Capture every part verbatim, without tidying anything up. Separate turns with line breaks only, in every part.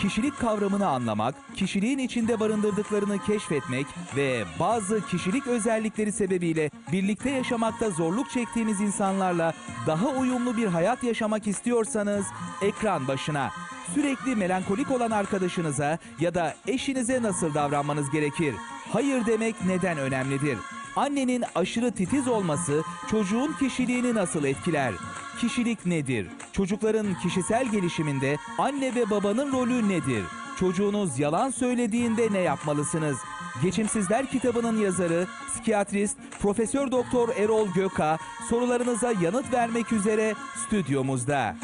Kişilik kavramını anlamak, kişiliğin içinde barındırdıklarını keşfetmek ve bazı kişilik özellikleri sebebiyle birlikte yaşamakta zorluk çektiğiniz insanlarla daha uyumlu bir hayat yaşamak istiyorsanız ekran başına. Sürekli melankolik olan arkadaşınıza ya da eşinize nasıl davranmanız gerekir? Hayır demek neden önemlidir? Annenin aşırı titiz olması çocuğun kişiliğini nasıl etkiler? Kişilik nedir? Çocukların kişisel gelişiminde anne ve babanın rolü nedir? Çocuğunuz yalan söylediğinde ne yapmalısınız? Geçimsizler kitabının yazarı, psikiyatrist Profesör Doktor Erol Göka sorularınıza yanıt vermek üzere stüdyomuzda.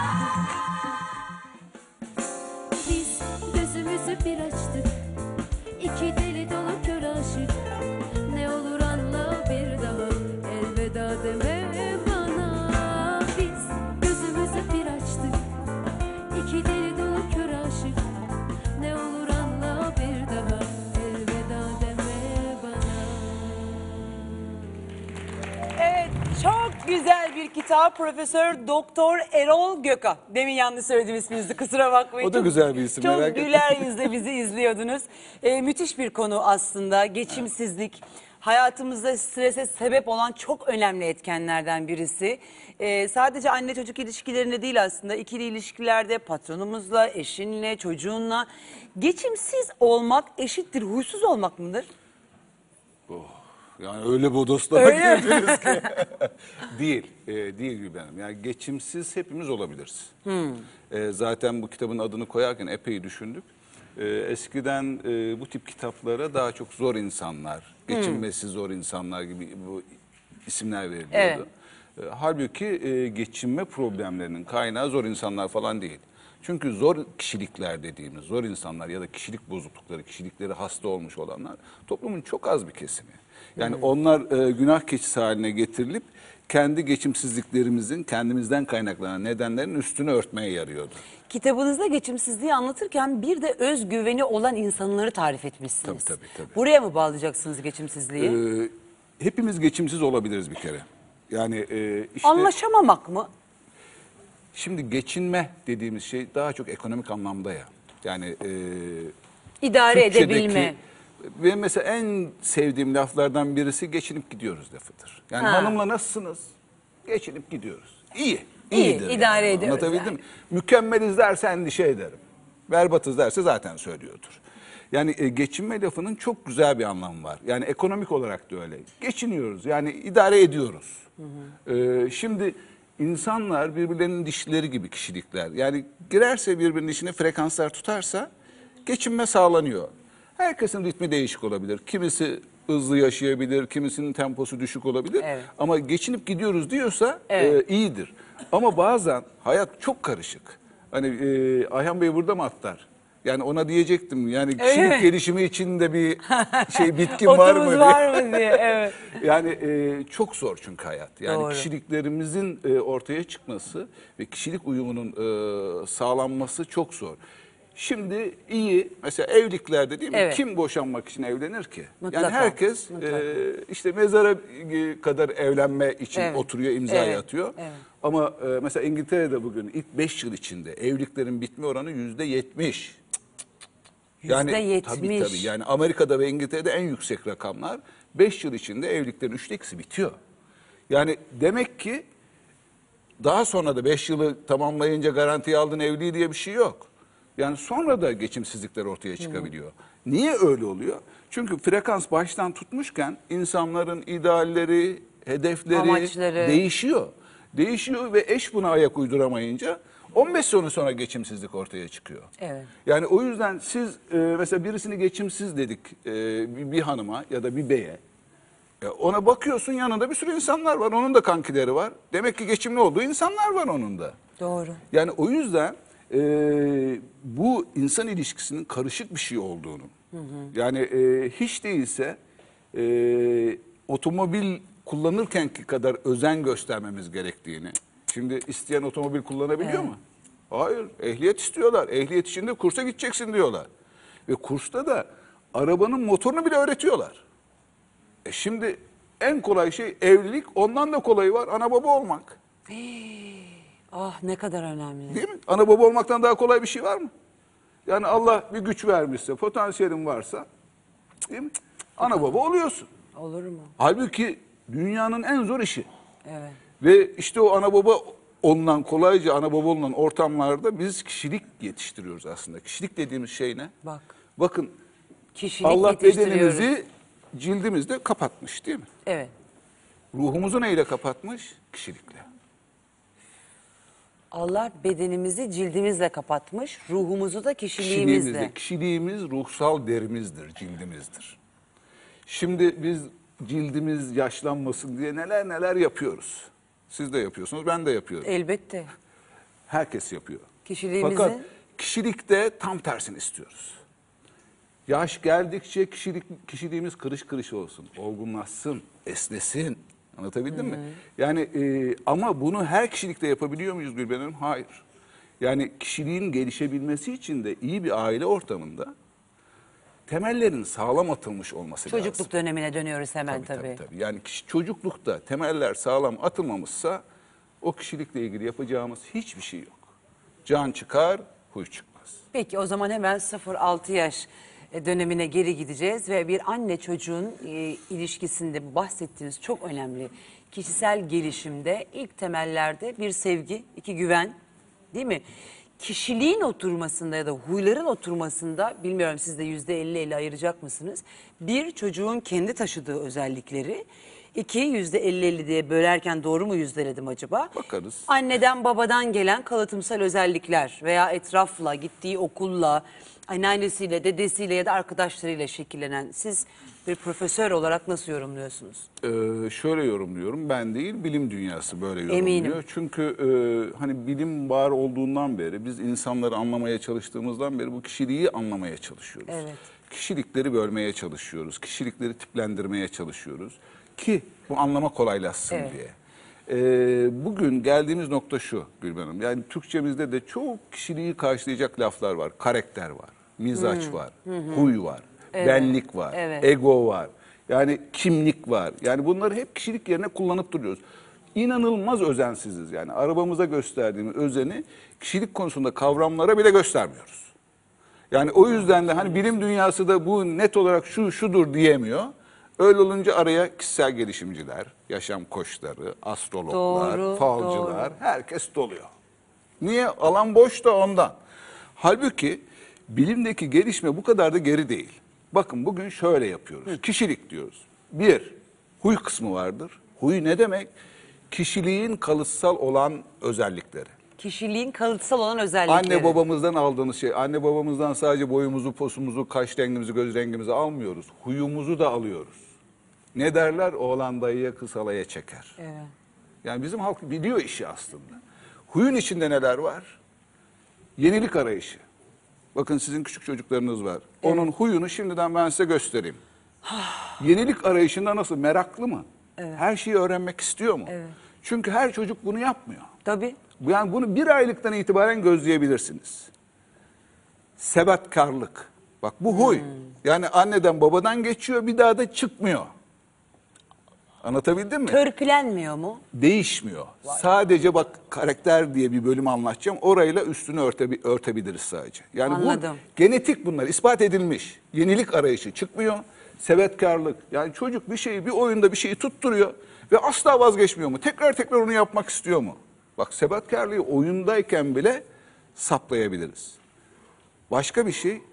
Biz gözümüzü bir açtık, iki deli dolu kör aşık. Ne olur anla bir daha, elveda deme bana. Biz gözümüzü bir açtık, iki deli dolu kör aşık. Ne olur anla bir daha, elveda deme bana.
Evet, çok güzel bir kitap. Profesör Doktor Erol Göka. Demin yanlış söyledim isminizi, kusura bakmayın.
O da
Çok-
güzel bir isim,
Çok
merak etme.
güler yüzle bizi izliyordunuz. Ee, müthiş bir konu aslında. Geçimsizlik. Hayatımızda strese sebep olan çok önemli etkenlerden birisi. Ee, sadece anne çocuk ilişkilerinde değil aslında. İkili ilişkilerde patronumuzla, eşinle, çocuğunla. Geçimsiz olmak eşittir huysuz olmak mıdır?
Yani öyle bodoslara
Öyle mi?
girdiniz ki. Değil, e, değil Gülben'im. Yani geçimsiz hepimiz olabiliriz. E, zaten bu kitabın adını koyarken epey düşündük. E, eskiden e, bu tip kitaplara daha çok zor insanlar, geçinmesi zor insanlar gibi bu isimler veriliyordu.
Evet.
E, halbuki e, geçinme problemlerinin kaynağı zor insanlar falan değil. Çünkü zor kişilikler dediğimiz, zor insanlar ya da kişilik bozuklukları, kişilikleri hasta olmuş olanlar toplumun çok az bir kesimi. Yani onlar e, günah keçisi haline getirilip kendi geçimsizliklerimizin kendimizden kaynaklanan nedenlerin üstünü örtmeye yarıyordu.
Kitabınızda geçimsizliği anlatırken bir de özgüveni olan insanları tarif etmişsiniz.
Tabii, tabii, tabii.
Buraya mı bağlayacaksınız geçimsizliği?
Ee, hepimiz geçimsiz olabiliriz bir kere. Yani e, işte
Anlaşamamak mı?
şimdi geçinme dediğimiz şey daha çok ekonomik anlamda ya. Yani e,
İdare
Türkçedeki-
edebilme.
Benim mesela en sevdiğim laflardan birisi geçinip gidiyoruz lafıdır. Yani
Ha.
hanımla nasılsınız? Geçinip gidiyoruz. İyi.
İyi,
iyidir
idare
yani.
ediyoruz
Anlatabildim
yani.
mi? Mükemmeliz derse endişe ederim. Berbatız derse zaten söylüyordur. Yani e, geçinme lafının çok güzel bir anlamı var. Yani ekonomik olarak da öyle. Geçiniyoruz yani idare ediyoruz. E, şimdi insanlar birbirlerinin dişleri gibi kişilikler. Yani girerse birbirinin içine frekanslar tutarsa geçinme sağlanıyor. Herkesin ritmi değişik olabilir. Kimisi hızlı yaşayabilir, kimisinin temposu düşük olabilir.
Evet.
Ama geçinip gidiyoruz diyorsa
Evet.
e, iyidir. Ama bazen hayat çok karışık. Hani e, Ayhan Bey burada mı atlar? Yani ona diyecektim. Yani kişilik
mi?
gelişimi için de bir şey bitkin var mı
Otumuz
diye.
var mı diye. Evet.
Yani e, çok zor çünkü hayat. Yani
Doğru.
kişiliklerimizin e, ortaya çıkması ve kişilik uyumunun e, sağlanması çok zor. Şimdi iyi mesela evliliklerde değil mi?
Evet.
Kim boşanmak için evlenir ki?
Mutlaka,
Yani herkes
mutlaka.
e, işte mezara e, kadar evlenme için
Evet.
oturuyor, imzayı
Evet,
atıyor.
evet.
Ama e, mesela İngiltere'de bugün ilk beş yıl içinde evliliklerin bitme oranı yüzde yetmiş. Yani
Yüzde
tabii
yetmiş.
tabii yani Amerika'da ve İngiltere'de en yüksek rakamlar beş yıl içinde evliliklerin üçte ikisi bitiyor. Yani demek ki daha sonra da beş yılı tamamlayınca garantiye aldığın evliliği diye bir şey yok. Yani sonra da geçimsizlikler ortaya çıkabiliyor. Niye öyle oluyor? Çünkü frekans baştan tutmuşken insanların idealleri, hedefleri
Amaçları.
değişiyor. Değişiyor ve eş buna ayak uyduramayınca on beş sene sonra geçimsizlik ortaya çıkıyor.
Evet.
Yani o yüzden siz e, mesela birisini geçimsiz dedik e, bir, bir hanıma ya da bir beye. E, ona bakıyorsun yanında bir sürü insanlar var. Onun da kankileri var. Demek ki geçimli olduğu insanlar var onun da.
Doğru.
Yani o yüzden e, bu insan ilişkisinin karışık bir şey olduğunu. Yani e, hiç değilse e, otomobil kullanırkenki kadar özen göstermemiz gerektiğini. Şimdi isteyen otomobil kullanabiliyor mu? Hayır. Ehliyet istiyorlar. Ehliyet için de kursa gideceksin diyorlar. Ve kursta da arabanın motorunu bile öğretiyorlar. E şimdi en kolay şey evlilik. Ondan da kolayı var ana baba olmak.
Ah ne kadar önemli.
Değil mi? Ana baba olmaktan daha kolay bir şey var mı? Yani Allah bir güç vermişse, potansiyelin varsa, değil mi? Ana baba oluyorsun.
Olur mu?
Halbuki dünyanın en zor işi.
Evet.
Ve işte o ana baba olunan, kolayca ana baba olunan ortamlarda biz kişilik yetiştiriyoruz aslında. Kişilik dediğimiz şey ne?
Bak.
Bakın
Kişilik
Allah
yetiştiriyoruz.
bedenimizi cildimizde kapatmış değil mi?
Evet.
Ruhumuzu neyle kapatmış? Kişilikle.
Allah bedenimizi cildimizle kapatmış, ruhumuzu da kişiliğimizle.
Kişiliğimizle. Kişiliğimiz ruhsal derimizdir, cildimizdir. Şimdi biz cildimiz yaşlanmasın diye neler neler yapıyoruz. Siz de yapıyorsunuz, ben de yapıyorum.
Elbette.
Herkes yapıyor.
Kişiliğimizi...
Fakat kişilikte tam tersini istiyoruz. Yaş geldikçe kişilik, kişiliğimiz kırış kırış olsun, olgunlaşsın, esnesin. Anlatabildim mi? Yani e, ama bunu her kişilikte yapabiliyor muyuz Gülben Hanım? Hayır. Yani kişiliğin gelişebilmesi için de iyi bir aile ortamında temellerin sağlam atılmış olması lazım.
Çocukluk dönemine dönüyoruz hemen tabii.
Tabii, tabii. Yani kişi, çocuklukta temeller sağlam atılmamışsa o kişilikle ilgili yapacağımız hiçbir şey yok. Can çıkar, huy çıkmaz.
Peki o zaman hemen sıfır altı yaş dönemine geri gideceğiz ve bir anne çocuğun e, ilişkisinde bu bahsettiğiniz çok önemli. Kişisel gelişimde ilk temellerde bir sevgi, iki güven, değil mi? Kişiliğin oturmasında ya da huyların oturmasında, bilmiyorum siz de yüzde elli elli ayıracak mısınız? Bir, çocuğun kendi taşıdığı özellikleri. İki, yüzde elli elli diye bölerken doğru mu yüzdeledim acaba?
Bakarız.
Anneden babadan gelen kalıtımsal özellikler veya etrafla, gittiği okulla, anneannesiyle, dedesiyle ya da arkadaşlarıyla şekillenen, siz bir profesör olarak nasıl yorumluyorsunuz?
Ee, şöyle yorumluyorum, ben değil bilim dünyası böyle yorumluyor.
Eminim.
Çünkü e, hani bilim var olduğundan beri, biz insanları anlamaya çalıştığımızdan beri bu kişiliği anlamaya çalışıyoruz.
Evet.
Kişilikleri bölmeye çalışıyoruz, kişilikleri tiplendirmeye çalışıyoruz ki bu anlama kolaylaşsın
Evet.
diye. Ee, bugün geldiğimiz nokta şu Gülben Hanım, yani Türkçemizde de çok kişiliği karşılayacak laflar var, karakter var, mizaç var, huy var, benlik var,
Evet.
ego var. Yani kimlik var. Yani bunları hep kişilik yerine kullanıp duruyoruz. İnanılmaz özensiziz yani. Arabamıza gösterdiğimiz özeni kişilik konusunda kavramlara bile göstermiyoruz. Yani o yüzden de hani bilim dünyası da bu net olarak şu şudur diyemiyor. Öyle olunca araya kişisel gelişimciler, yaşam koçları, astrologlar,
Doğru,
falcılar,
doğru.
herkes doluyor. Niye? Alan boş da ondan. Halbuki bilimdeki gelişme bu kadar da geri değil. Bakın bugün şöyle yapıyoruz. Kişilik diyoruz. Bir, huy kısmı vardır. Huy ne demek? Kişiliğin kalıtsal olan özellikleri.
Kişiliğin kalıtsal olan özellikleri.
Anne babamızdan aldığımız şey, anne babamızdan sadece boyumuzu, posumuzu, kaş rengimizi, göz rengimizi almıyoruz. Huyumuzu da alıyoruz. Ne derler? Oğlan dayıya, kız halaya çeker.
Evet.
Yani bizim halk biliyor işi aslında. Huyun içinde neler var? Yenilik arayışı. Bakın sizin küçük çocuklarınız var. Onun huyunu şimdiden ben size göstereyim. Yenilik arayışında nasıl? Meraklı mı? Her şeyi öğrenmek istiyor mu?
Evet.
Çünkü her çocuk bunu yapmıyor.
Tabii.
Yani bunu bir aylıktan itibaren gözleyebilirsiniz. Sebatkarlık. Bak bu huy. Yani anneden babadan geçiyor, bir daha da çıkmıyor. Anlatabildim mi?
Törpülenmiyor mu?
Değişmiyor. Sadece bak karakter diye bir bölüm anlatacağım. Orayla üstünü örte, örtebiliriz sadece. Yani
Anladım.
bu genetik, bunlar ispat edilmiş. Yenilik arayışı çıkmıyor. Sebatkarlık. Yani çocuk bir şeyi, bir oyunda bir şeyi tutturuyor ve asla vazgeçmiyor mu? Tekrar tekrar onu yapmak istiyor mu? Bak sebatkarlığı oyundayken bile saplayabiliriz. Başka bir şey,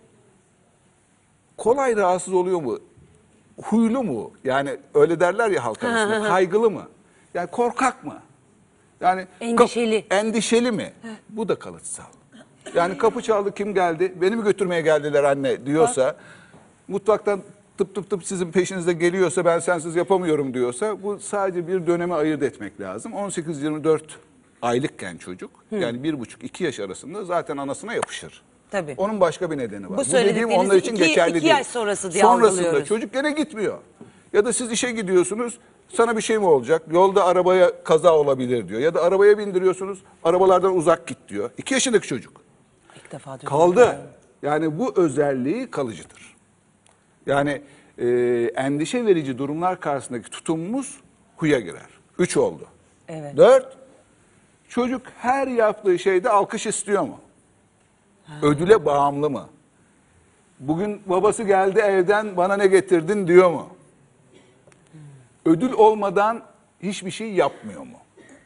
kolay rahatsız oluyor mu? Huylu mu? Yani öyle derler ya halk arasında. Kaygılı mı? Yani korkak mı? Yani
Endişeli.
kap- endişeli mi? Bu da kalıtsal. Yani kapı çaldı, kim geldi? Beni mi götürmeye geldiler anne diyorsa, mutfaktan tıp tıp tıp sizin peşinizde geliyorsa, ben sensiz yapamıyorum diyorsa, bu sadece bir döneme ayırt etmek lazım. on sekiz yirmi dört aylıkken çocuk, yani bir buçuk iki yaş arasında zaten anasına yapışır.
Tabii.
Onun başka bir nedeni var.
Bu
Bu dediğim
söyledikleriniz
onlar için
iki-
geçerli
iki
değil.
yaş sonrası diye
Sonrasında
algılıyoruz.
çocuk gene gitmiyor. Ya da siz işe gidiyorsunuz, sana bir şey mi olacak? Yolda arabaya kaza olabilir diyor. Ya da arabaya bindiriyorsunuz, arabalardan uzak git diyor. İki yaşındaki çocuk.
İlk defa duydum.
Kaldı. Yani bu özelliği kalıcıdır. Yani e, endişe verici durumlar karşısındaki tutumumuz huya girer. Üç oldu.
Evet.
Dört, çocuk her yaptığı şeyde alkış istiyor mu? Ödüle bağımlı mı? Bugün babası geldi evden bana ne getirdin diyor mu? Ödül olmadan hiçbir şey yapmıyor mu?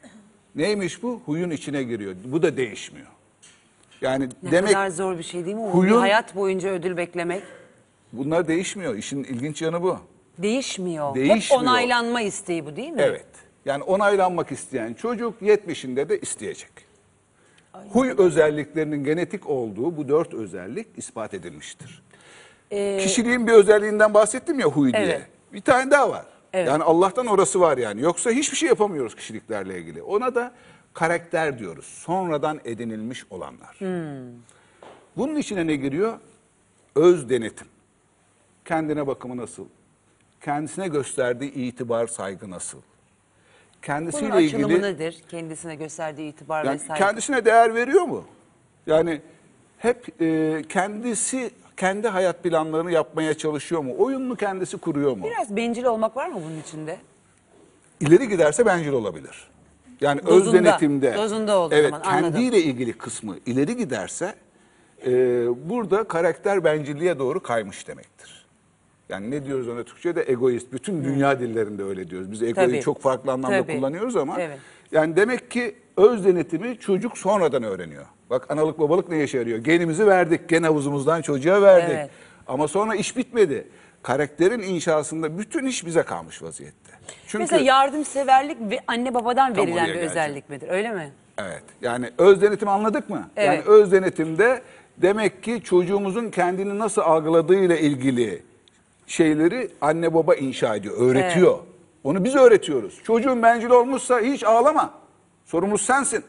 Neymiş bu? Huyun içine giriyor. Bu da değişmiyor. Yani
Ne
demek
kadar zor bir şey değil mi?
huyun-
Bir hayat boyunca ödül beklemek
bunlar değişmiyor. İşin ilginç yanı bu.
değişmiyor.
Değişmiyor.
Hep onaylanma isteği bu değil mi?
Evet. Yani onaylanmak isteyen çocuk yetmişinde de isteyecek. Huy özelliklerinin genetik olduğu bu dört özellik ispat edilmiştir. Kişiliğin bir özelliğinden bahsettim ya huy diye.
Evet.
Bir tane daha var.
Evet.
Yani Allah'tan orası var yani. Yoksa hiçbir şey yapamıyoruz kişiliklerle ilgili. Ona da karakter diyoruz. Sonradan edinilmiş olanlar. Bunun içine ne giriyor? Öz denetim. Kendine bakımı nasıl? Kendisine gösterdiği itibar, saygı nasıl?
Bunun
Kendisiyle
açılımı
ilgili
nedir? Kendisine gösterdiği itibar
yani
ve saygı.
kendisine değer veriyor mu? Yani hep e, kendisi kendi hayat planlarını yapmaya çalışıyor mu? Oyununu kendisi kuruyor mu?
Biraz bencil olmak var mı bunun içinde?
İleri giderse bencil olabilir. Yani öz
Dozunda,
denetimde.
dozunda olduğu
evet,
zaman, anladım.
kendiyle ilgili kısmı ileri giderse e, burada karakter bencilliğe doğru kaymış demektir. Yani ne diyoruz ona Türkçe'de? Egoist. Bütün dünya dillerinde öyle diyoruz. Biz egoyu
Tabii.
çok farklı anlamda
Tabii.
kullanıyoruz ama
Evet.
yani demek ki öz denetimi çocuk sonradan öğreniyor. Bak analık babalık ne işe yarıyor? Genimizi verdik. Gen havuzumuzdan çocuğa verdik.
Evet.
Ama sonra iş bitmedi. Karakterin inşasında bütün iş bize kalmış vaziyette. Çünkü
Mesela yardımseverlik ve anne babadan
Tam
verilen
oraya
bir
geleceğim.
özellik midir? Öyle mi?
evet. Yani öz denetimi anladık mı?
Evet.
Yani öz denetimde demek ki çocuğumuzun kendini nasıl algıladığıyla ilgili şeyleri anne baba inşa ediyor, öğretiyor. Onu biz öğretiyoruz. Çocuğun bencil olmuşsa hiç ağlama. Sorumlusu sensin.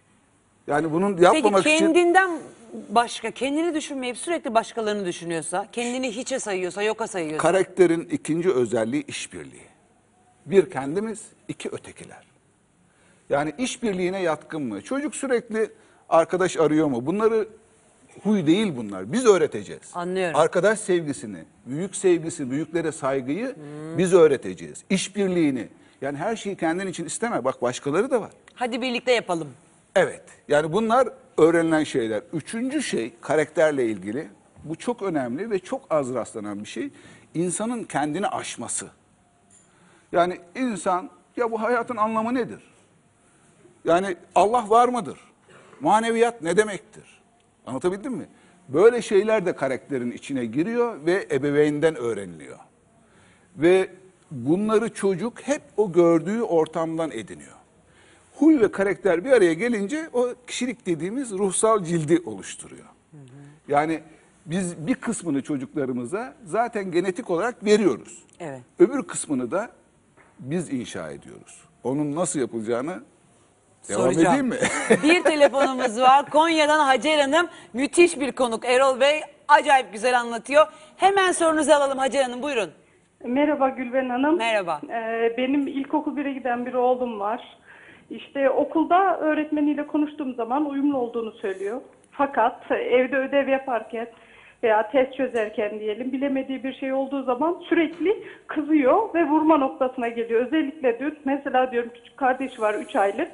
Yani bunun yapmamak
Peki
için
kendinden başka, kendini düşünmeyip sürekli başkalarını düşünüyorsa, kendini hiçe sayıyorsa, yoka sayıyorsa.
karakterin ikinci özelliği işbirliği. Bir kendimiz, iki ötekiler. Yani işbirliğine yatkın mı? Çocuk sürekli arkadaş arıyor mu? Bunları huy değil bunlar. Biz öğreteceğiz.
Anlıyorum.
Arkadaş sevgisini, büyük sevgisi, büyüklere saygıyı biz öğreteceğiz. İşbirliğini. Yani her şeyi kendin için isteme. Bak başkaları da var.
Hadi birlikte yapalım.
Evet. Yani bunlar öğrenilen şeyler. Üçüncü şey karakterle ilgili. Bu çok önemli ve çok az rastlanan bir şey. İnsanın kendini aşması. Yani insan ya bu hayatın anlamı nedir? Yani Allah var mıdır? Maneviyat ne demektir? Anlatabildim mi? Böyle şeyler de karakterin içine giriyor ve ebeveynden öğreniliyor. Ve bunları çocuk hep o gördüğü ortamdan ediniyor. Huy ve karakter bir araya gelince o kişilik dediğimiz ruhsal cildi oluşturuyor. Yani biz bir kısmını çocuklarımıza zaten genetik olarak veriyoruz.
Evet.
Öbür kısmını da biz inşa ediyoruz. Onun nasıl yapılacağını devam
Soracağım.
edeyim mi?
Bir telefonumuz var. Konya'dan Hacer Hanım. Müthiş bir konuk. Erol Bey acayip güzel anlatıyor. Hemen sorunuzu alalım Hacer Hanım. Buyurun.
Merhaba Gülben Hanım.
Merhaba.
Ee, benim ilkokul bire giden bir oğlum var. İşte okulda öğretmeniyle konuştuğum zaman uyumlu olduğunu söylüyor. Fakat evde ödev yaparken veya test çözerken diyelim bilemediği bir şey olduğu zaman sürekli kızıyor ve vurma noktasına geliyor. Özellikle diyor mesela diyorum küçük kardeş var üç aylık.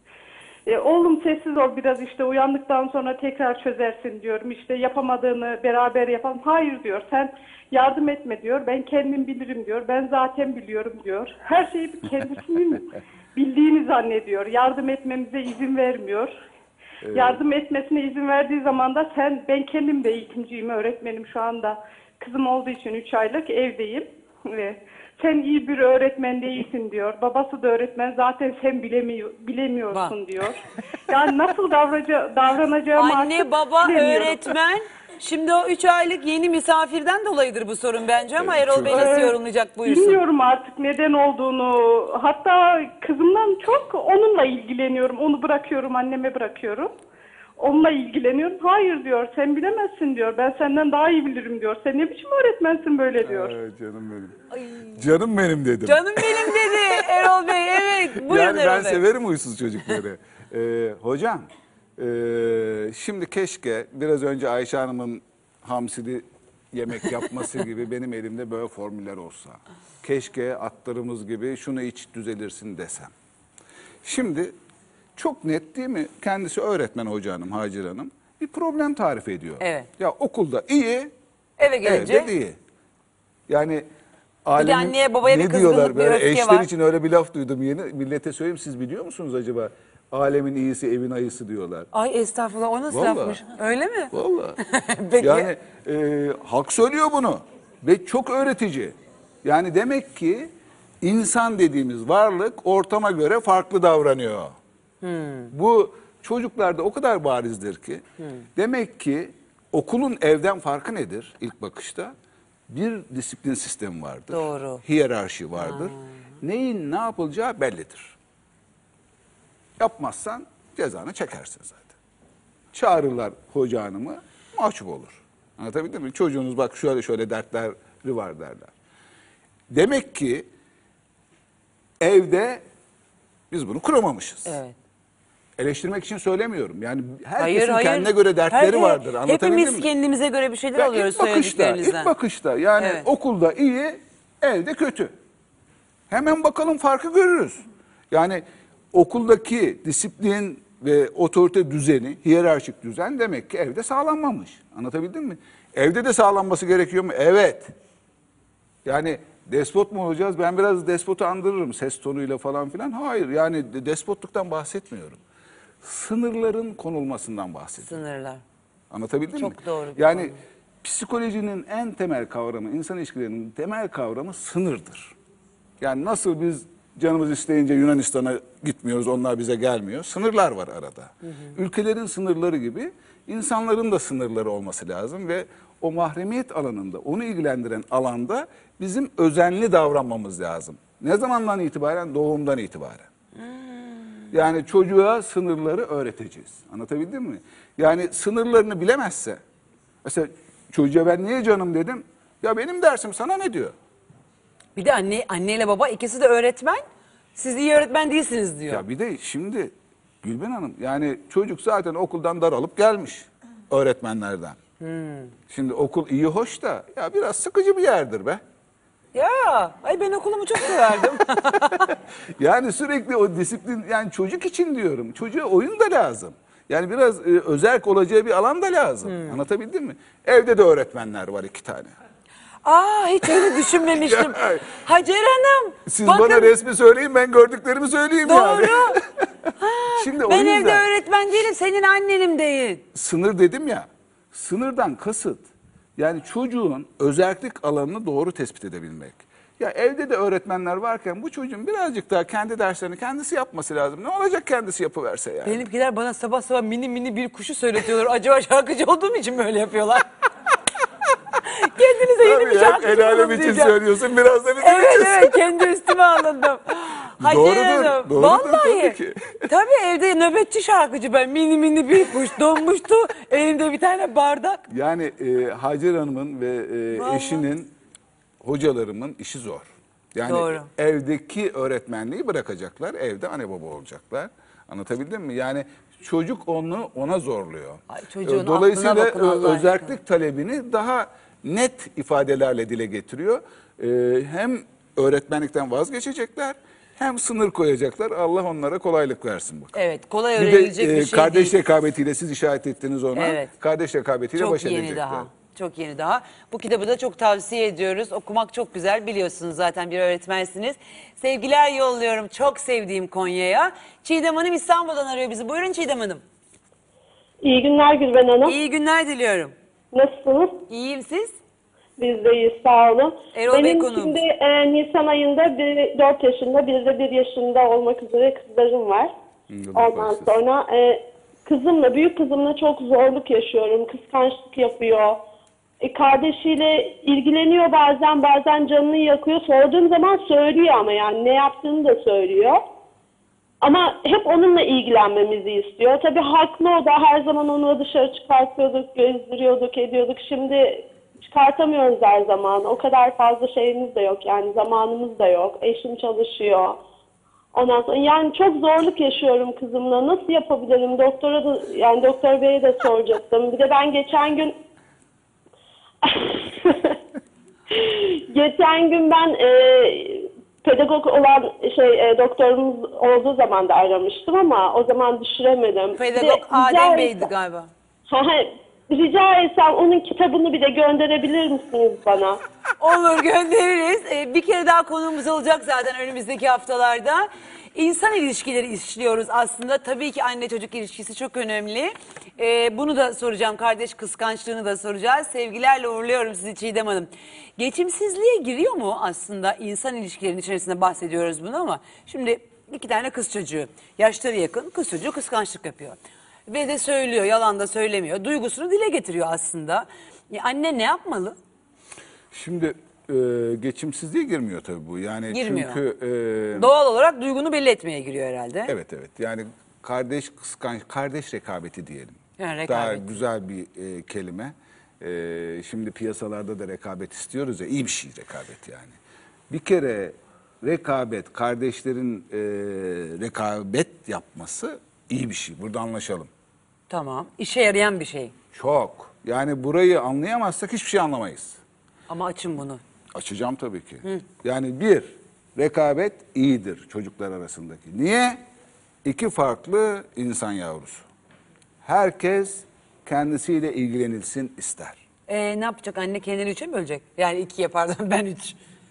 E, oğlum sessiz ol biraz işte uyandıktan sonra tekrar çözersin diyorum. İşte yapamadığını beraber yapalım. Hayır diyor sen yardım etme diyor. Ben kendim bilirim diyor. Ben zaten biliyorum diyor. Her şeyi kendisinin bildiğini zannediyor. Yardım etmemize izin vermiyor. Evet. Yardım etmesine izin verdiği zaman da sen ben kendim de eğitimciyim öğretmenim şu anda. Kızım olduğu için üç aylık evdeyim. Ve sen iyi bir öğretmen değilsin diyor. Babası da öğretmen zaten sen bilemiyor, bilemiyorsun
Bak.
diyor. Yani nasıl davranacağım, davranacağımı
Anne,
artık
baba,
bilemiyorum.
öğretmen. Şimdi o üç aylık yeni misafirden dolayıdır bu sorun bence ama Erol Bey nasıl
Evet,
yorumlayacak buyursun.
Bilmiyorum artık neden olduğunu. Hatta kızımdan çok onunla ilgileniyorum. Onu bırakıyorum, anneme bırakıyorum. Onunla ilgileniyorum. Hayır diyor, sen bilemezsin diyor. Ben senden daha iyi bilirim diyor. Sen ne biçim öğretmensin böyle diyor.
Ay, canım benim. Canım benim dedim.
Canım benim dedi Erol Bey. Evet buyurun
Yani ben
Erol Bey.
severim huysuz çocukları. Ee, hocam, e, şimdi keşke biraz önce Ayşe Hanım'ın hamsili yemek yapması gibi benim elimde böyle formüller olsa. Keşke atlarımız gibi şunu iç düzelirsin desem. Şimdi çok net değil mi? Kendisi öğretmen hoca hanım, Hacer Hanım. bir problem tarif ediyor.
Evet.
Ya okulda iyi,
Eve gelince
evde değil. Yani alemin,
anneye, babaya bir
ne
kızgınlık,
diyorlar
bir
böyle
öfke
eşler
var.
için öyle bir laf duydum yeni. Millete söyleyeyim, siz biliyor musunuz acaba? Alemin iyisi evin ayısı diyorlar.
ay estağfurullah, o nasıl
Vallahi.
lafmış? Öyle mi?
Vallahi.
Peki.
Yani e, halk söylüyor bunu ve çok öğretici. Yani demek ki insan dediğimiz varlık ortama göre farklı davranıyor. Bu çocuklarda o kadar barizdir ki. Demek ki okulun evden farkı nedir ilk bakışta? Bir disiplin sistemi vardır.
Doğru.
Hiyerarşi vardır. Neyin ne yapılacağı bellidir. Yapmazsan cezanı çekersin zaten. Çağırırlar hoca hanımı, mahcup olur. Anlatabildim mi? Çocuğunuz bak şöyle şöyle dertleri var derler. Demek ki evde biz bunu kuramamışız.
Evet.
Eleştirmek için söylemiyorum. Yani herkesin
Hayır, hayır.
kendine göre dertleri
Her-
vardır. Anlatabildim
Hepimiz
mi?
kendimize göre bir şeyler
Ya
alıyoruz
ilk bakışta,
söylediklerinizden.
ilk bakışta yani
Evet.
okulda iyi, evde kötü. Hemen bakalım farkı görürüz. Yani okuldaki disiplin ve otorite düzeni, hiyerarşik düzen demek ki evde sağlanmamış. Anlatabildim mi? Evde de sağlanması gerekiyor mu? Evet. Yani despot mu olacağız? Ben biraz despotu andırırım ses tonuyla falan filan. Hayır, yani de- despotluktan bahsetmiyorum. Sınırların konulmasından bahsediyorum.
Sınırlar.
Anlatabildim
Çok
mi?
doğru bir
Yani
konu.
psikolojinin en temel kavramı, insan ilişkilerinin temel kavramı sınırdır. Yani nasıl biz canımız isteyince Yunanistan'a gitmiyoruz, onlar bize gelmiyor. Sınırlar var arada. Hı hı. Ülkelerin sınırları gibi insanların da sınırları olması lazım ve o mahremiyet alanında, onu ilgilendiren alanda bizim özenli davranmamız lazım. Ne zamandan itibaren? Doğumdan itibaren. Yani çocuğa sınırları öğreteceğiz. Anlatabildim mi? Yani sınırlarını bilemezse, mesela çocuğa ben niye canım dedim, ya benim dersim sana ne diyor?
Bir de anne, anneyle baba ikisi de öğretmen. Siz iyi öğretmen değilsiniz diyor.
Ya bir de şimdi Gülben Hanım, yani çocuk zaten okuldan daralıp gelmiş öğretmenlerden. Şimdi okul iyi hoş da ya biraz sıkıcı bir yerdir be.
Ya ay ben okulumu çok severdim.
Yani sürekli o disiplin, yani çocuk için diyorum. Çocuğa oyun da lazım. Yani biraz e, özerk olacağı bir alan da lazım. Anlatabildim mi? Evde de öğretmenler var iki tane.
Aa hiç öyle düşünmemiştim.
Ya.
Hacer Hanım.
Siz
bakın,
bana resmi söyleyin, ben gördüklerimi söyleyeyim yani.
Doğru.
Şimdi o
Ben evde
yüzden
öğretmen değilim, senin annenim değil.
sınır dedim ya. Sınırdan kasıt yani çocuğun özellik alanını doğru tespit edebilmek. Ya evde de öğretmenler varken bu çocuğun birazcık daha kendi derslerini kendisi yapması lazım. Ne olacak kendisi yapıverse yani.
Benimkiler bana sabah sabah mini mini bir kuşu söyletiyorlar. Acaba şarkıcı olduğum için böyle yapıyorlar. Kendinize yeni
Tabii
bir
hep
şarkıcı
el alem
bulun
için
diyeceğim.
söylüyorsun, biraz da bizim
Evet
için.
evet kendi üstüme alındım. Hacer
Doğrudur,
Hanım,
doğrudur
vallahi.
tabii ki.
Tabii evde nöbetçi şarkıcı ben. Mini mini bir kuş donmuştu. Elimde bir tane bardak.
Yani e, Hacer Hanım'ın ve e,
Vallahi.
eşinin, hocalarımın işi zor. Yani
Doğru.
evdeki öğretmenliği bırakacaklar, evde anne baba olacaklar. Anlatabildim mi? Yani çocuk onu ona zorluyor.
Ay, çocuğun
E, Dolayısıyla
aklına bakın
ö-
Allah
özellik talebini daha net ifadelerle dile getiriyor. E, hem öğretmenlikten vazgeçecekler, hem sınır koyacaklar. Allah onlara kolaylık versin bakalım.
Evet kolay
Bir
öğrenilecek
de
bir,
e,
şey
kardeş
değil.
rekabetiyle siz işaret ettiniz ona.
Evet.
Kardeş rekabetiyle
Çok
baş
yeni
edecekler.
daha. Çok yeni daha. Bu kitabı da çok tavsiye ediyoruz. Okumak çok güzel, biliyorsunuz zaten bir öğretmensiniz. Sevgiler yolluyorum çok sevdiğim Konya'ya. Çiğdem Hanım İstanbul'dan arıyor bizi. Buyurun Çiğdem Hanım.
İyi günler Gülben Hanım.
İyi günler diliyorum.
Nasılsınız?
İyiyim siz?
Biz de iyiyiz, sağ olun.
Erol Bey
Benim
konuğumuz.
şimdi e, Nisan ayında bir, dört yaşında, bir de bir yaşında olmak üzere kızlarım var.
Allah
Ondan
bağışlasın.
sonra e, kızımla, büyük kızımla çok zorluk yaşıyorum. Kıskançlık yapıyor. E, kardeşiyle ilgileniyor bazen, bazen canını yakıyor. Sorduğum zaman söylüyor ama yani ne yaptığını da söylüyor. Ama hep onunla ilgilenmemizi istiyor. Tabii haklı, o da her zaman onu dışarı çıkartıyorduk, gezdiriyorduk, ediyorduk. Şimdi çıkartamıyoruz her zaman. O kadar fazla şeyimiz de yok yani, zamanımız da yok. Eşim çalışıyor. Ondan sonra yani çok zorluk yaşıyorum kızımla. Nasıl yapabilirim? Doktora da, yani doktor beye de soracaktım. Bir de ben geçen gün geçen gün ben e, pedagog olan şey e, doktorumuz olduğu zaman da aramıştım ama o zaman düşüremedim. Bir de
Pedagog
rica
Adem Bey'di
etsem-
galiba.
Rica etsem onun kitabını bir de gönderebilir misiniz bana?
Olur, göndeririz. Ee, bir kere daha konuğumuz olacak zaten önümüzdeki haftalarda. İnsan ilişkileri işliyoruz aslında. Tabii ki anne çocuk ilişkisi çok önemli. Ee, bunu da soracağım. Kardeş kıskançlığını da soracağız. Sevgilerle uğurluyorum sizi Çiğdem Hanım. Geçimsizliğe giriyor mu aslında insan ilişkilerinin içerisinde bahsediyoruz bunu ama şimdi iki tane kız çocuğu. Yaşları yakın, kız çocuğu kıskançlık yapıyor. Ve de söylüyor, yalan da söylemiyor. Duygusunu dile getiriyor aslında. Ya anne ne yapmalı?
Şimdi e, geçimsizliğe girmiyor tabii bu. Yani
Girmiyor.
çünkü e,
Doğal olarak duygunu belli etmeye giriyor herhalde.
evet evet. Yani kardeş kıskanç kardeş rekabeti diyelim.
Yani rekabet.
Daha güzel bir e, kelime. E, şimdi piyasalarda da rekabet istiyoruz ya, iyi bir şey rekabet yani. Bir kere rekabet, kardeşlerin e, rekabet yapması iyi bir şey. Burada anlaşalım.
Tamam. İşe yarayan bir şey.
Çok. Yani burayı anlayamazsak hiçbir şey anlamayız.
Ama açın bunu.
Açacağım tabii ki. Yani bir, rekabet iyidir çocuklar arasındaki. Niye? İki farklı insan yavrusu. Herkes kendisiyle ilgilenilsin ister.
Ee, ne yapacak anne, kendini üçe mi bölecek? Yani ikiye pardon, ben üç.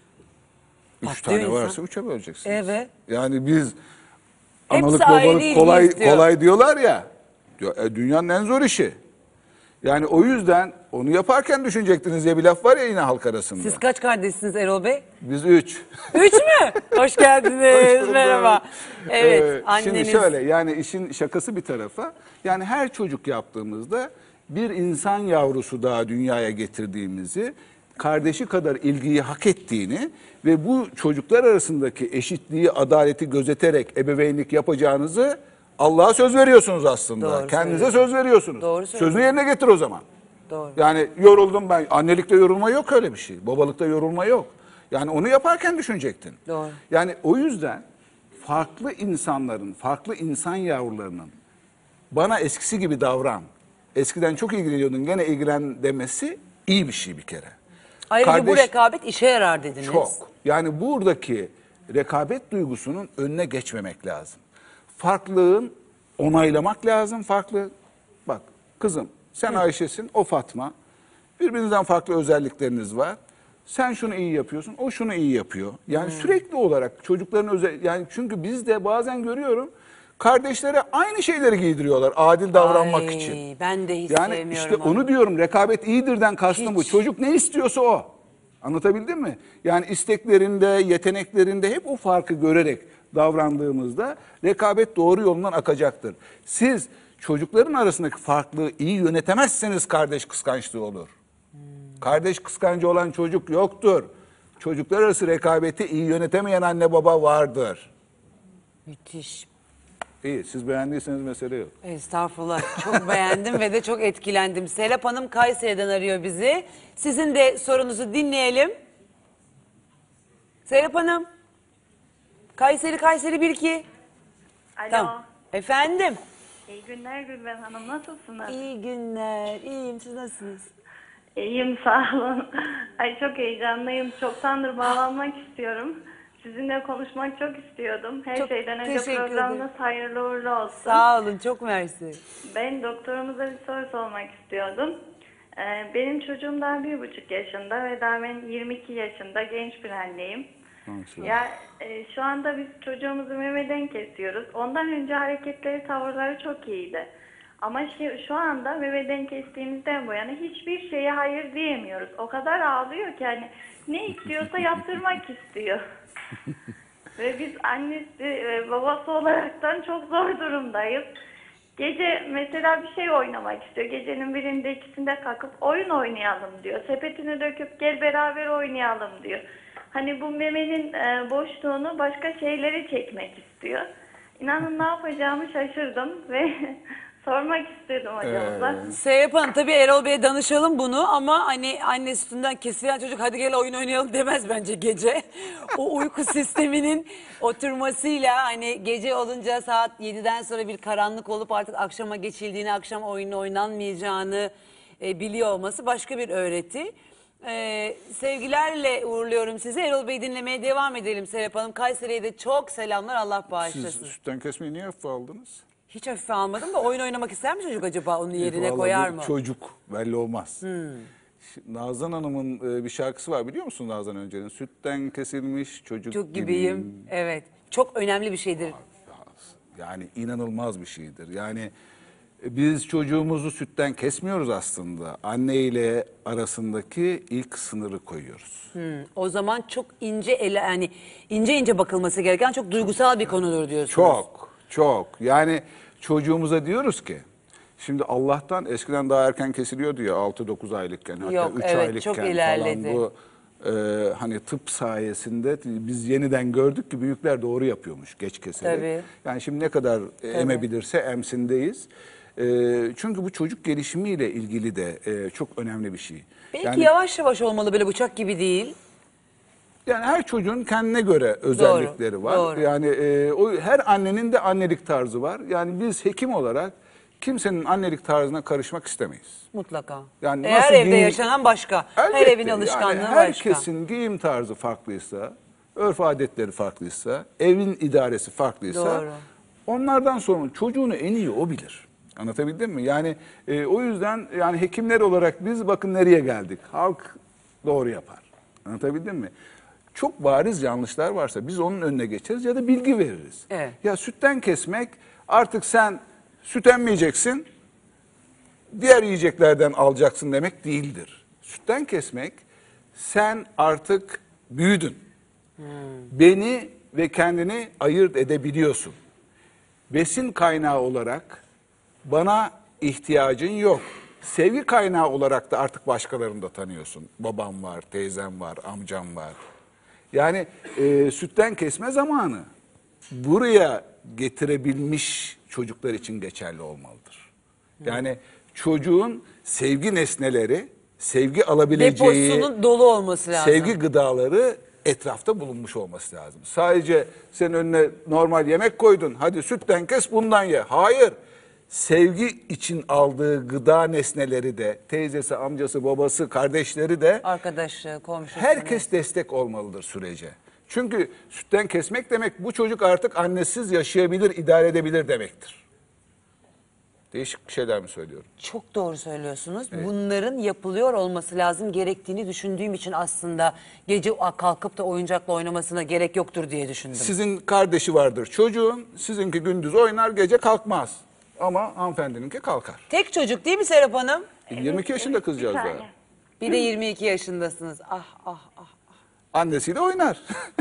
Üç
Patlıyor
tane
insan.
varsa üçe böleceksiniz.
Evet.
Yani biz
Hepsi
analık
ayrı
babalık
ilgi
kolay
istiyor.
kolay diyorlar ya. E, dünyanın en zor işi. Yani o yüzden onu yaparken düşünecektiniz diye bir laf var ya yine halk arasında.
Siz kaç kardeşsiniz Erol Bey?
Biz üç.
Üç mü? Hoş geldiniz.
bulduk.
Merhaba. Evet,
Ee,
anneniz.
Şimdi şöyle, yani işin şakası bir tarafa. Yani her çocuk yaptığımızda bir insan yavrusu daha dünyaya getirdiğimizi, kardeşi kadar ilgiyi hak ettiğini ve bu çocuklar arasındaki eşitliği, adaleti gözeterek ebeveynlik yapacağınızı Allah'a söz veriyorsunuz aslında.
Doğru
Kendinize söz veriyorsunuz.
Doğru
Sözünü
söylüyorsun.
yerine getir o zaman.
Doğru.
Yani yoruldum ben. Annelikte yorulma yok, öyle bir şey. Babalıkta yorulma yok. Yani onu yaparken düşünecektin.
Doğru.
Yani o yüzden farklı insanların, farklı insan yavrularının bana eskisi gibi davran, eskiden çok ilgileniyordun gene ilgilen demesi iyi bir şey bir kere.
Ayrıca bu
Kardeş-
rekabet işe yarar dediniz.
Çok. Yani buradaki rekabet duygusunun önüne geçmemek lazım. Farklılığın onaylamak lazım. Farklı. Bak kızım sen Ayşe'sin, o Fatma. Birbirinizden farklı özellikleriniz var. Sen şunu iyi yapıyorsun, o şunu iyi yapıyor. Yani sürekli olarak çocukların özel, yani çünkü biz de bazen görüyorum kardeşlere aynı şeyleri giydiriyorlar adil davranmak
Ay,
için.
ben de hiç
Yani
sevmiyorum
işte onu diyorum, rekabet iyidirden kastım bu.
Hiç.
Çocuk ne istiyorsa o. Anlatabildim mi? Yani isteklerinde, yeteneklerinde hep o farkı görerek davrandığımızda rekabet doğru yolundan akacaktır. Siz çocukların arasındaki farklılığı iyi yönetemezseniz kardeş kıskançlığı olur. Kardeş kıskancı olan çocuk yoktur. Çocuklar arası rekabeti iyi yönetemeyen anne baba vardır.
Müthiş.
İyi, siz beğendiyseniz mesele yok.
Estağfurullah. Çok beğendim ve de çok etkilendim. Serap Hanım Kayseri'den arıyor bizi. Sizin de sorunuzu dinleyelim. Serap Hanım. Kayseri, Kayseri bir iki.
Alo.
Tamam. Efendim.
İyi günler Gülben Hanım. Nasılsınız?
İyi günler. İyiyim. Siz nasılsınız?
İyiyim sağ olun. Ay çok heyecanlıyım. Çoktandır bağlanmak istiyorum. Sizinle konuşmak çok istiyordum. Her
Çok
şeyden önce
teşekkür
programınız
ederim.
hayırlı uğurlu olsun.
Sağ olun. Çok mersi.
Ben doktorumuza bir soru sormak istiyordum. Ee, benim çocuğum daha bir buçuk yaşında ve daha ben yirmi iki yaşında genç bir anneyim.
Maşallah.
Ya e, şu anda biz çocuğumuzu memeden kesiyoruz. Ondan önce hareketleri, tavırları çok iyiydi. Ama şu, şu anda memeden kestiğimizden bu yana hiçbir şeye hayır diyemiyoruz. O kadar ağlıyor ki hani ne istiyorsa yaptırmak istiyor. Ve biz annesi ve babası olaraktan çok zor durumdayız. Gece mesela bir şey oynamak istiyor. Gecenin birinde ikisinde kalkıp oyun oynayalım diyor. Sepetini döküp gel beraber oynayalım diyor. Hani bu memenin e, boşluğunu başka şeyleri çekmek istiyor. İnanın ne yapacağımı şaşırdım ve sormak istedim hocamıza.
Serap Hanım tabii Erol Bey'e danışalım bunu ama hani anne sütünden kesilen çocuk hadi gel oyun oynayalım demez bence gece. O uyku sisteminin oturmasıyla hani gece olunca saat yediden sonra bir karanlık olup artık akşama geçildiğini, akşam oyunu oynanmayacağını e, biliyor olması başka bir öğreti. Ee, sevgilerle uğurluyorum sizi. Erol Bey'i dinlemeye devam edelim Serap Hanım. Kayseri'ye de çok selamlar, Allah
Siz
bağışlasın.
sütten kesmeyi niye hafife aldınız?
Hiç hafife almadım da oyun oynamak ister mi çocuk acaba? Onu yerine
Vallahi
koyar
bu
mı?
Çocuk belli olmaz. Şimdi Nazan Hanım'ın e, bir şarkısı var biliyor musun Nazan Öncel'in? Sütten kesilmiş çocuk,
Çok gibiyim. Evet. Çok önemli bir şeydir.
Yani inanılmaz bir şeydir. Yani e, biz çocuğumuzu sütten kesmiyoruz aslında. Anne ile arasındaki ilk sınırı koyuyoruz.
O zaman çok ince ele yani ince ince bakılması gereken çok duygusal bir konudur diyorsunuz.
Çok, çok. Yani çocuğumuza diyoruz ki, şimdi Allah'tan eskiden daha erken kesiliyordu ya altı dokuz aylıkken hatta
Yok,
üç
evet,
aylıkken
çok ilerledi.
falan bu e, hani tıp sayesinde biz yeniden gördük ki büyükler doğru yapıyormuş geç keserek.
Tabii.
Yani şimdi ne kadar e, emebilirse emsindeyiz. E, çünkü bu çocuk gelişimiyle ilgili de e, çok önemli bir şey.
Belki
Yani-
yavaş yavaş olmalı, böyle bıçak gibi değil.
Yani her çocuğun kendine göre özellikleri var.
doğru.
Yani e, o her annenin de annelik tarzı var. Yani biz hekim olarak kimsenin annelik tarzına karışmak istemeyiz.
Mutlaka.
Yani
Her
nasıl
evde
giyim-
yaşanan başka. Her
Elbette,
evin alışkanlığı
yani
başka.
herkesin giyim tarzı farklıysa, örf adetleri farklıysa, evin idaresi farklıysa
Doğru.
onlardan sonra çocuğunu en iyi o bilir. Anlatabildim mi? Yani e, o yüzden yani hekimler olarak biz bakın nereye geldik. Halk doğru yapar. Anlatabildim mi? Çok bariz yanlışlar varsa biz onun önüne geçeriz ya da bilgi veririz.
Evet.
Ya sütten kesmek artık sen süt emmeyeceksin, diğer yiyeceklerden alacaksın demek değildir. Sütten kesmek sen artık büyüdün. Beni ve kendini ayırt edebiliyorsun. Besin kaynağı olarak bana ihtiyacın yok. Sevgi kaynağı olarak da artık başkalarını da tanıyorsun. Babam var, teyzem var, amcam var. Yani e, sütten kesme zamanı buraya getirebilmiş çocuklar için geçerli olmalıdır. Yani çocuğun sevgi nesneleri, sevgi alabileceği
Deposunun dolu olması lazım.
sevgi gıdaları etrafta bulunmuş olması lazım. Sadece sen önüne normal yemek koydun, hadi sütten kes bundan ye. Hayır. Sevgi için aldığı gıda nesneleri de, teyzesi, amcası, babası, kardeşleri de
Arkadaşı, komşusu.
herkes destek olmalıdır sürece. Çünkü sütten kesmek demek bu çocuk artık annesiz yaşayabilir, idare edebilir demektir. Değişik bir şeyler mi söylüyorum?
Çok doğru söylüyorsunuz. Bunların yapılıyor olması lazım gerektiğini düşündüğüm için aslında gece kalkıp da oyuncakla oynamasına gerek yoktur diye düşündüm.
Sizin kardeşi vardır çocuğun, sizinki gündüz oynar, gece kalkmaz. Ama hanımefendininki kalkar.
Tek çocuk değil mi Serap Hanım?
yirmi iki yaşında kızcağız
Bir
daha.
tane.
Bir de yirmi iki yaşındasınız. Ah ah ah.
Annesiyle oynar.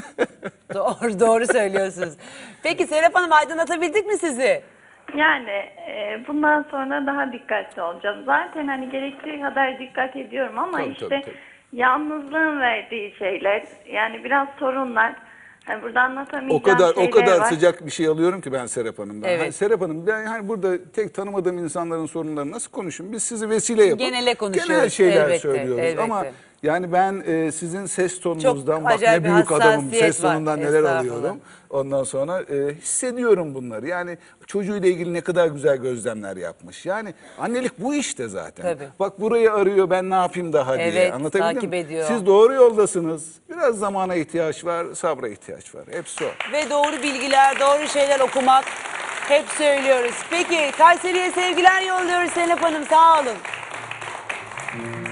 Doğru, doğru söylüyorsunuz. Peki Serap Hanım, aydınlatabildik mi sizi?
Yani e, bundan sonra daha dikkatli olacağım. Zaten hani gerektiği kadar dikkat ediyorum ama
Tabii,
işte
tabii, tabii.
yalnızlığın verdiği şeyler, yani biraz sorunlar. Hani burada anlatamayacağım
O kadar o
şeyler
kadar
var.
sıcak bir şey alıyorum ki ben Serap Hanım'dan.
Evet.
Hani Serap Hanım ben hani burada tek tanımadığım insanların sorunlarını nasıl konuşayım? Biz sizi vesile yapıp
Genele konuşuyoruz.
genel şeyler
Elbette,
söylüyoruz.
elbette.
Ama yani ben e, sizin ses tonunuzdan
Çok
bak
acayip
ne
bir
büyük adamım,
hassasiyet
ses
var.
tonundan neler
Estağfurullah.
alıyorum. Ondan sonra e, hissediyorum bunları. Yani çocuğuyla ilgili ne kadar güzel gözlemler yapmış. Yani annelik bu işte zaten.
Tabii.
Bak burayı arıyor, ben ne yapayım daha diye.
Evet,
Anlatabildim
takip
mi?
ediyor.
Siz doğru yoldasınız. Biraz zamana ihtiyaç var, sabra ihtiyaç var. Hepsi o.
Ve doğru bilgiler, doğru şeyler okumak hep söylüyoruz. Peki Kayseri'ye sevgiler yolluyoruz Serap Hanım, sağ olun.